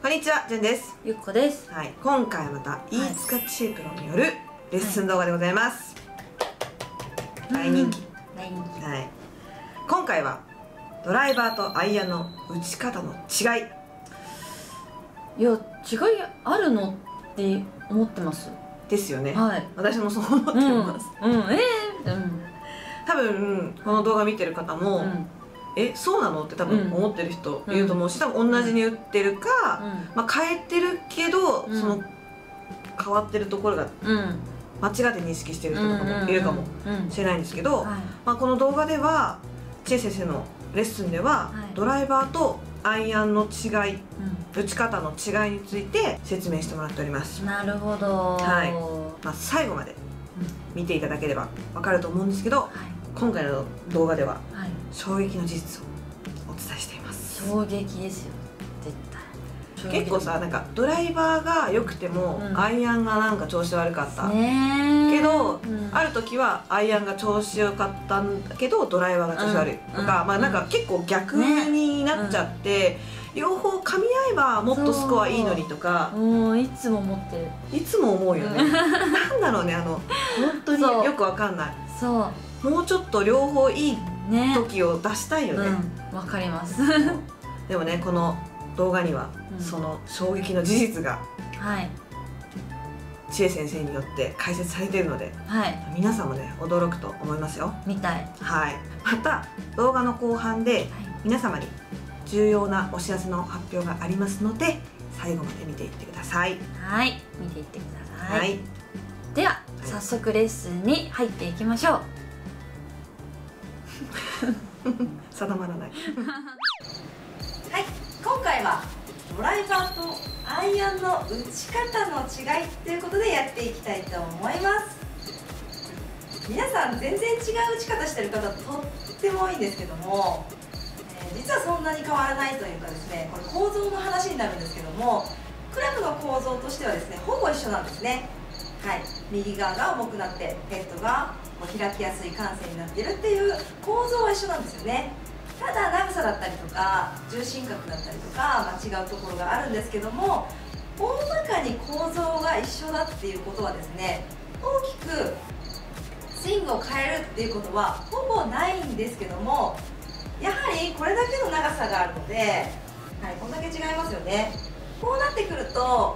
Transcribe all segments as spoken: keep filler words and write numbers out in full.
こんにちは、じゅんです。 ゆっこです。 はい、今回はまた飯塚千恵プロによるレッスン動画でございます。はい、大人気。 大人気。 はい。今回はドライバーとアイアンの打ち方の違い。 いや、違いあるのって思ってます。 ですよね。 はい。 私もそう思ってます。 うん、うん、ええー、うん。 多分この動画見てる方も。うんえ、そうなのって多分思ってる人いると思うし、多分同じに打ってるか、まあ変えてるけど、その変わってるところが間違って認識してる人とかもいるかもしれないんですけど、まあこの動画では千恵先生のレッスンではドライバーとアイアンの違い、打ち方の違いについて説明してもらっております。なるほど。はい。まあ最後まで見ていただければわかると思うんですけど、今回の動画では衝撃の事実をお伝えしています。 衝撃ですよ、絶対。 結構さ、なんかドライバーが良くても、うん、アイアンがなんか調子悪かったけど、うん、ある時はアイアンが調子良かったんだけどドライバーが調子悪いとか、うん、まあなんか結構逆になっちゃって、ね、両方噛み合えばもっとスコアいいのにとか、 もういつも思ってる。 いつも思うよね。なんだろうね、あの本当によくわかんない。そうもうちょっと両方いい時を出したいよね。 わ、うん、かります。 でもね、この動画には、うん、その衝撃の事実が、はい、千恵先生によって解説されているので、はい、皆さんもね驚くと思いますよ。 見たい。 はい。また動画の後半で、はい、皆様に重要なお知らせの発表がありますので、最後まで見ていってください。 はい、見ていってください。はい、では、はい、早速レッスンに入っていきましょう。 定まらない。 はい、今回はドライバーとアイアンの打ち方の違いということでやっていきたいと思います。皆さん全然違う打ち方してる方とっても多いんですけども、えー、実はそんなに変わらないというかですね、これ構造の話になるんですけども、クラブの構造としてはですね、ほぼ一緒なんですね。はい、右側が重くなってヘッドが開きやすい感性になっているっていう構造は一緒なんですよね。ただ長さだったりとか重心角だったりとか、まあ、違うところがあるんですけども、大まかに構造が一緒だっていうことはですね、大きくスイングを変えるっていうことはほぼないんですけども、やはりこれだけの長さがあるので、はい、こんだけ違いますよね。こうなってくると、はい、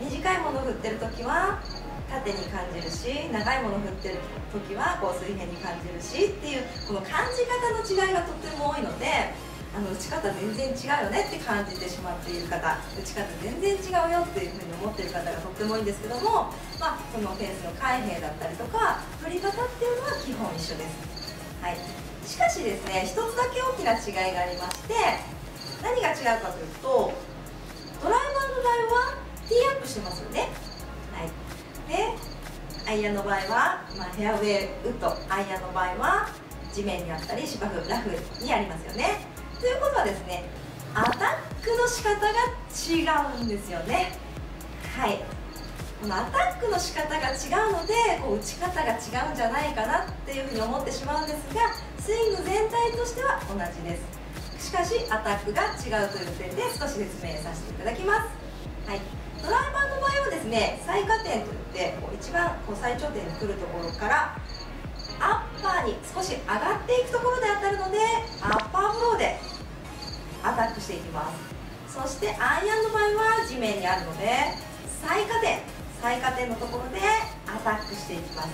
短いものを振ってるときは縦に感じるし、長いものを振ってる時はこう水平に感じるしっていう、この感じ方の違いがとっても多いので、あの打ち方全然違うよねって感じてしまっている方、打ち方全然違うよっていうふうに思っている方がとっても多いんですけども、まあ、そのフェースの開閉だったりとか振り方っていうのは基本一緒です。はい、しかしですね、一つだけ大きな違いがありまして、何が違うかというと、ドライバーの場合はティーアップしてますよね。はいでアイアンの場合は、まあ、フェアウェイウッド、アイアンの場合は地面にあったり芝生、ラフにありますよね。ということはですね、アタックの仕方が違うんですよね。はい、このアタックの仕方が違うので、こう打ち方が違うんじゃないかなっていうふうに思ってしまうんですが、スイング全体としては同じです。しかしアタックが違うという点で少し説明させていただきます。はい、ドライバーの場合はですね、最下点といってこう一番こう最頂点に来るところからアッパーに少し上がっていくところで当たるので、アッパーフローでアタックしていきます。そしてアイアンの場合は地面にあるので、最下点最下点のところでアタックしていきます。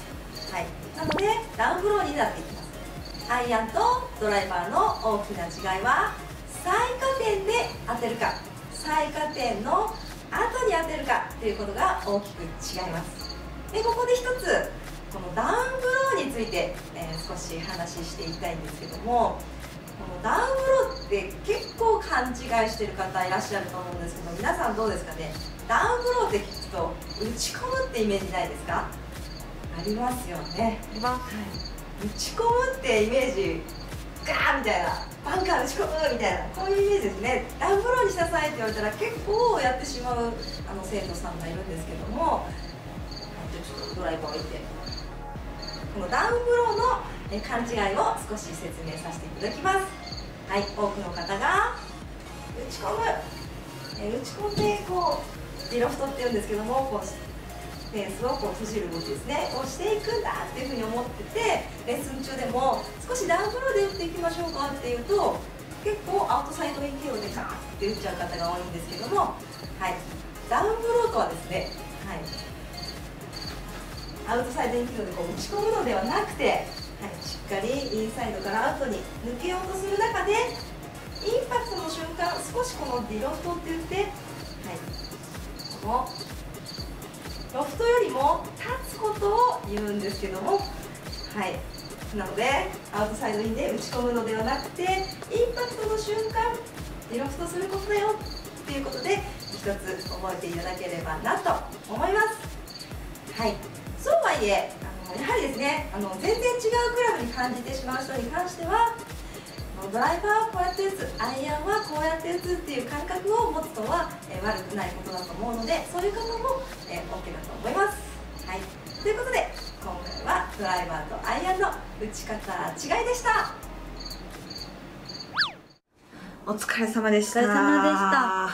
はい、なのでダウンフローになっていきます。アイアンとドライバーの大きな違いは、最下点で当てるか最下点の後に当てるかということが大きく違います。でここで一つこのダウンブローについて、えー、少し話していきたいんですけども、このダウンブローって結構勘違いしてる方いらっしゃると思うんですけど、皆さんどうですかね。ダウンブローって聞くと打ち込むってイメージないですか？ありますよね。あります、はい、打ち込むってイメージガーみたいな、バンカー打ち込むみたいな、こういうイメージですね。ダウンブローにしなさいって言われたら結構やってしまうあの生徒さんがいるんですけども、ちょっとドライバーを置いて、このダウンブローの勘違いを少し説明させていただきます。はい、多くの方が打ち込むえー、打ち込んでこうディロフトっていうんですけども、こうフェンスをこう閉じる動きですねをしていくんだっていうふうに思ってて、レッスン中でも少しダウンブローで打っていきましょうかっていうと、結構アウトサイドインケロでガーって打っちゃう方が多いんですけども、はい、ダウンブローとはですね、はい、アウトサイドインケロでこう打ち込むのではなくて、はい、しっかりインサイドからアウトに抜けようとする中で、インパクトの瞬間、少しこのディロフトって言って、はい、このロフトよりも立つことを言うんですけども、はい、なのでアウトサイドインで打ち込むのではなくて、インパクトの瞬間ディロフトすることだよっていうことで一つ覚えていただければなと思います。はい、そうはいえあのやはりですね、あの全然違うクラブに感じてしまう人に関しては、ドライバーをこうやって打つ、アイアンはこうやって打つっていう感覚を持つのは、えー、悪くないことだと思うので、そういう方も、えー、OK だと思います。はい、ということで今回はドライバーとアイアンの打ち方違いでした。 お疲れ様でした。 お疲れ様でした。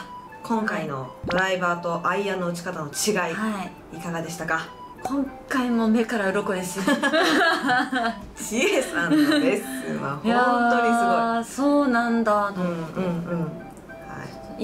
今回のドライバーとアイアンの打ち方の違い、はい、いかがでしたか？ 今回も目から鱗ですよ。 ちえさんのレッスンは本当にすごい。 そうなんだと思って、 うんうんうん、はい、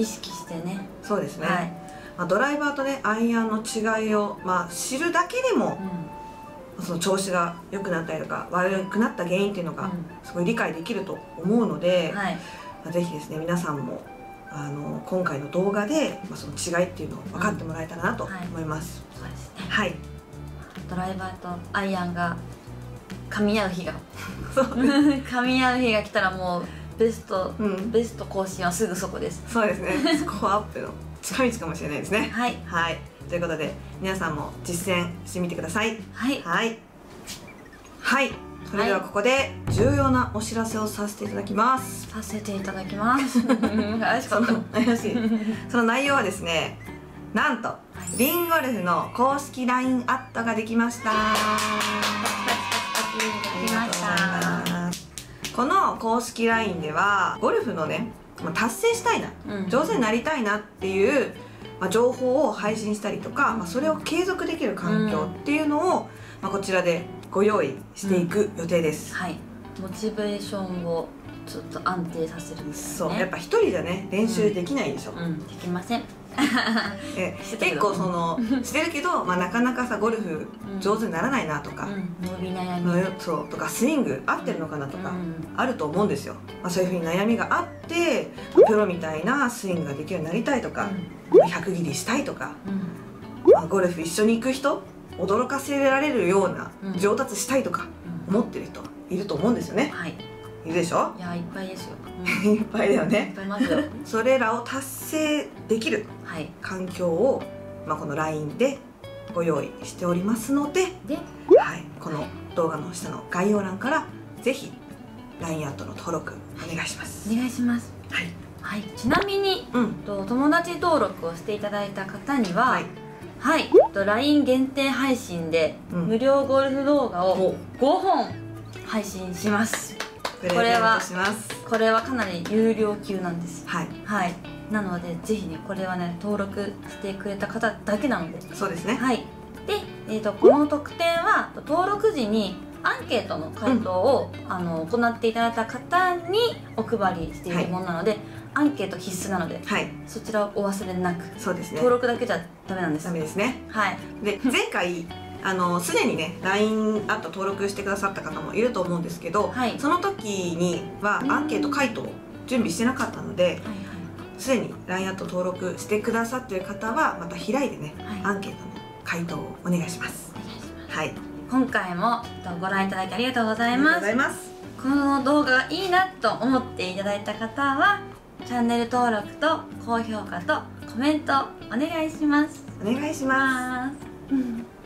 意識してね。 そうですね、 はい、 まあ、ドライバーとねアイアンの違いを、まあ、知るだけでも、うん、その調子が良くなったりとか悪くなった原因っていうのがすごい理解できると思うので、うん、はい、まあ、ぜひですね皆さんもあの今回の動画で、まあ、その違いっていうのを分かってもらえたらなと思います。 うん、はい、そうですね。 はい、 ドライバーとアイアンが噛み合う日が噛み合う日が来たらもうベスト、うん、ベスト更新はすぐそこです。 そうですね。スコアアップの近道かもしれないですね。 はい、 はい、ということで皆さんも実践してみてください。 はいはい、はい、それではここで重要なお知らせをさせていただきます。 させていただきます。怪しかった。 怪しい。その内容はですね、なんと、はい、リンゴルフの公式 ライン アットができました。 できました。 この公式 ライン ではゴルフのね、達成したいな、うん、上手になりたいなっていう、まあ、情報を配信したりとか、まあ、それを継続できる環境っていうのを、まあ、こちらでご用意していく予定です。 うん、はい、モチベーションをちょっと安定させるみたいな、ね、 そう、やっぱ一人じゃね練習できないでしょ。 うん、うん、できません。 え結構そのしてるけど、まあ、なかなかさゴルフ上手にならないなとか、 うん、伸び悩みそうとかスイング合ってるのかなとかあると思うんですよ。まあ、そういうふうに悩みがあってプロみたいなスイングができるようになりたいとか、うん、ひゃく切りしたいとか、うん、まあ、ゴルフ一緒に行く人驚かせられるような上達したいとか思ってる人いると思うんですよね。 はい、 いるでしょ。 いやいっぱいですよ。 うん、いっぱいだよね。 いっぱいますよ。 それらを達成できる環境を、まあ、この ライン でご用意しておりますので、 で、 はい、この動画の下の概要欄からぜひ ライン アットの登録お願いします。 お願いします。 はい、 はい、ちなみに、うん、と友達登録をしていただいた方には、はい、はい、と ライン 限定配信で無料ゴルフ動画をごほん配信します。 これはこれはかなり有料級なんです。 はい、 はい、なのでぜひねこれはね登録してくれた方だけなので。 そうですね。 はい、で、えー、とこの特典は登録時にアンケートの回答を、うん、あの行っていただいた方にお配りしているものなので、はい、アンケート必須なので、はい、そちらをお忘れなく。 そうですね。 登録だけじゃダメなんです。 ダメですね。 はい。 で前回あのすでにね ライン アット登録してくださった方もいると思うんですけど、はい、その時にはアンケート回答を準備してなかったので、すでに ライン アット登録してくださっている方はまた開いてね、はい、アンケートの回答をお願いします。はい、 今回もご覧いただきありがとうございます。この動画がいいなと思っていただいた方はチャンネル登録と高評価とコメントお願いします。 お願いします。